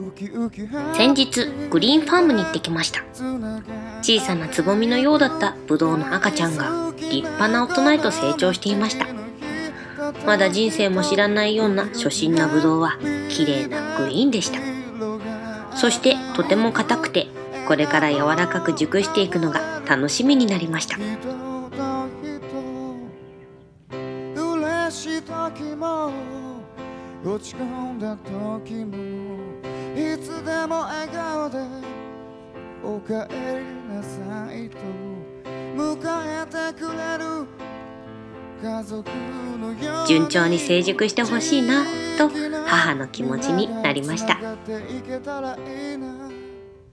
先日グリーンファームに行ってきました。小さなつぼみのようだったブドウの赤ちゃんが立派な大人へと成長していました。まだ人生も知らないような初心なブドウは綺麗なグリーンでした。そしてとても硬くて、これから柔らかく熟していくのが楽しみになりました。 落ち込んだ時もいつでも笑顔でおかえりなさいと迎えてくれる家族のように順調に成熟してほしいなと母の気持ちになりました。